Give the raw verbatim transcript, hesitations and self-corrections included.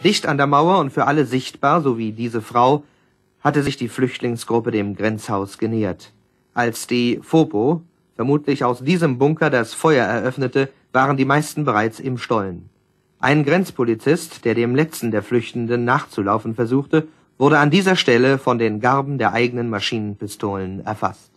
Dicht an der Mauer und für alle sichtbar, so wie diese Frau, hatte sich die Flüchtlingsgruppe dem Grenzhaus genähert. Als die Fopo vermutlich aus diesem Bunker das Feuer eröffnete, waren die meisten bereits im Stollen. Ein Grenzpolizist, der dem letzten der Flüchtenden nachzulaufen versuchte, wurde an dieser Stelle von den Garben der eigenen Maschinenpistolen erfasst.